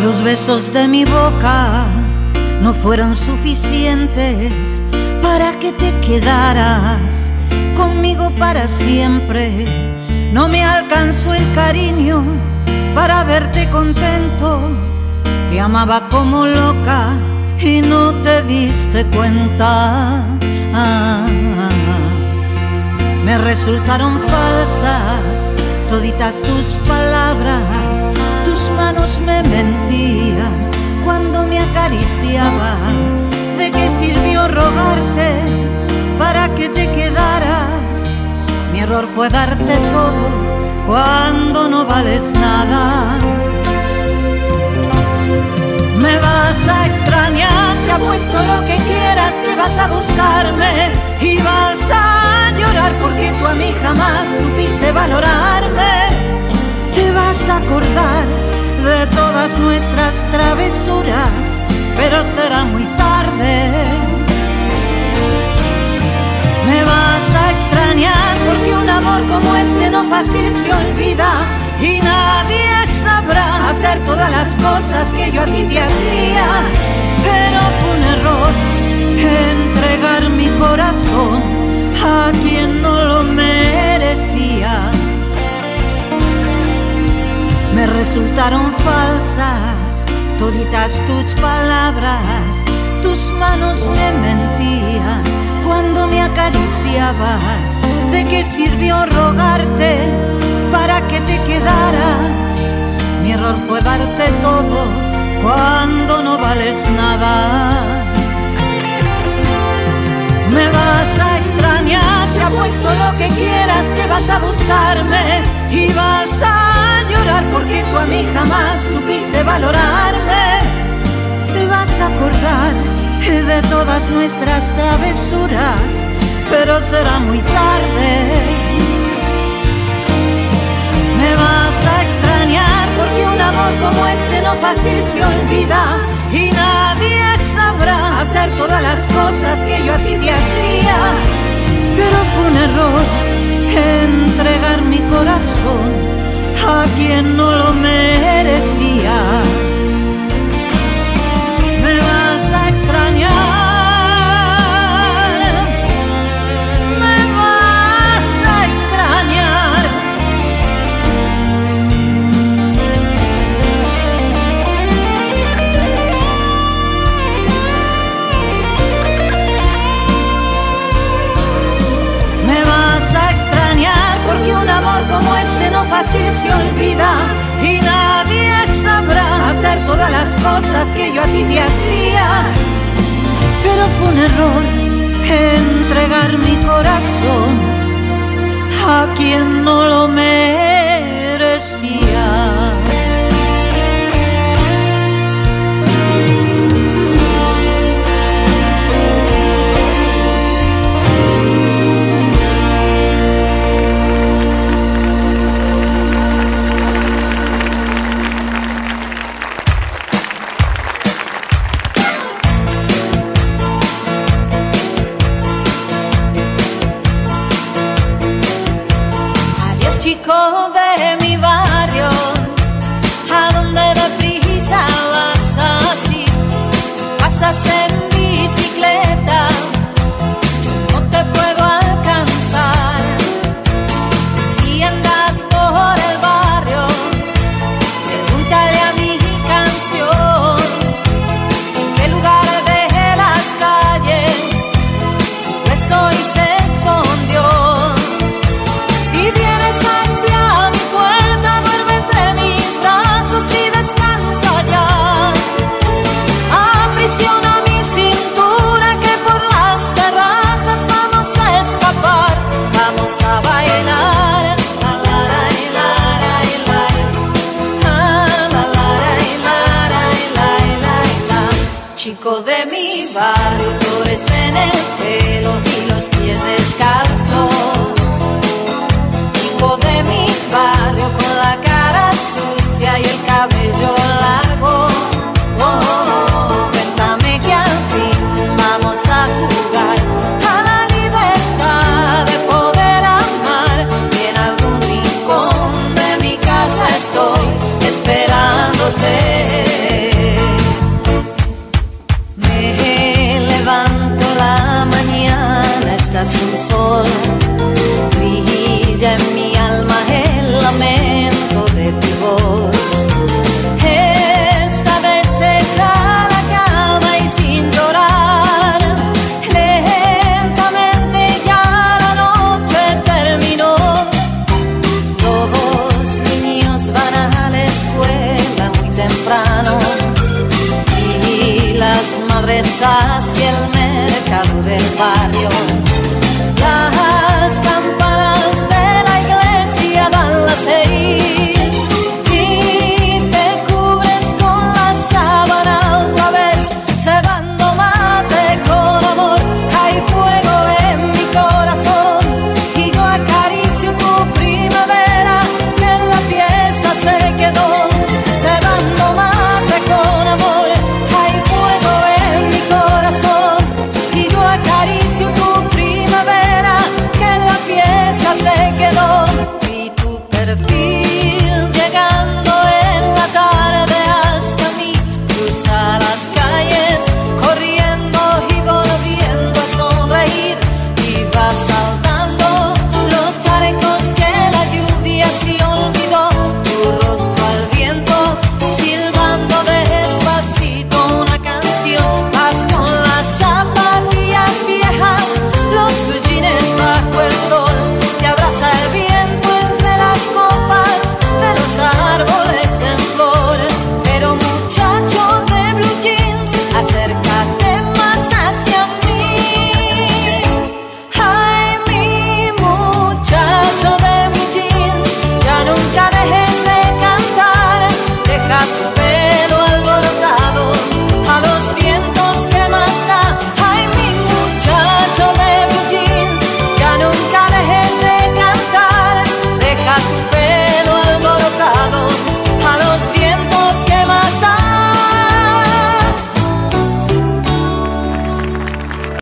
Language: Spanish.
Los besos de mi boca no fueron suficientes para que te quedaras conmigo para siempre. No me alcanzó el cariño para verte contento. Te amaba como loca y no te diste cuenta. Me resultaron falsas toditas tus palabras. Tus manos me mentían cuando me acariciaban. ¿De qué sirvió rogarte para que te quedaras? Mi error fue darte todo cuando no vales nada. Me vas a extrañar, te apuesto lo que quieras, que vas a buscarme y vas a llorar porque tú a mí jamás supiste valorarme. Te vas a acordar de todas nuestras travesuras, pero será muy tarde. Me vas a extrañar porque un amor como este no fácil se olvida y nadie sabrá hacer todas las cosas que yo a ti te hacía. Pero fue un error entregar mi corazón a quien no lo merecía. Me resultaron falsas toditas tus palabras. Tus manos me mentían cuando me acariciabas. ¿De qué sirvió rogarte para que te quedaras? Mi error fue darte todo cuando no vales nada. Me vas a extrañar, te apuesto lo que quieras, que vas a buscarme y vas a llorar porque tú a mí jamás supiste valorarme. Te vas a acordar de todas nuestras travesuras, pero será muy tarde. Me vas a extrañar porque un amor como este no fácil se olvida y nadie sabrá hacer todas las cosas que yo a ti te hacía. Pero fue un error entregar mi corazón a quien no lo merecía. Me vas a extrañar, me vas a extrañar. Me vas a extrañar porque un amor como este no fácil se olvida y nadie sabrá hacer todas las cosas que yo a ti te hacía. Pero fue un error entregar mi corazón a quien no lo merecía. Chico de mi barrio, ¿a dónde deprisa vas así? Pasas en bicicleta, no te puedo alcanzar. Si andas por el barrio, pregúntale a mi canción en qué lugar de las calles pues hoy se escondió. Si vienes hacia mi puerta, duerme entre mis brazos y descansa ya. Aprisiona mi cintura que por las terrazas vamos a escapar, vamos a bailar. La la la la la la la. Chico de mi barrio, flores en el pelo y los pies descalzos. De mi barrio con la cara sucia y el cabello largo. Cuéntame que al fin vamos a jugar a la libertad de poder amar. Y en algún rincón de mi casa estoy esperándote. buscas un sol